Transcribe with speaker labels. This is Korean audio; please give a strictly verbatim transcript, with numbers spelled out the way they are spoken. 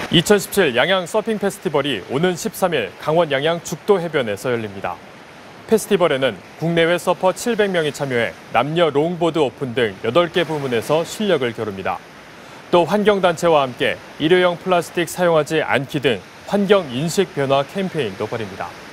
Speaker 1: 이천십칠 양양 서핑 페스티벌이 오는 십삼 일 강원 양양 죽도 해변에서 열립니다. 페스티벌에는 국내외 서퍼 칠백 명이 참여해 남녀 롱보드 오픈 등 여덟 개 부문에서 실력을 겨룹니다. 또 환경단체와 함께 일회용 플라스틱 사용하지 않기 등 환경 인식 변화 캠페인도 벌입니다.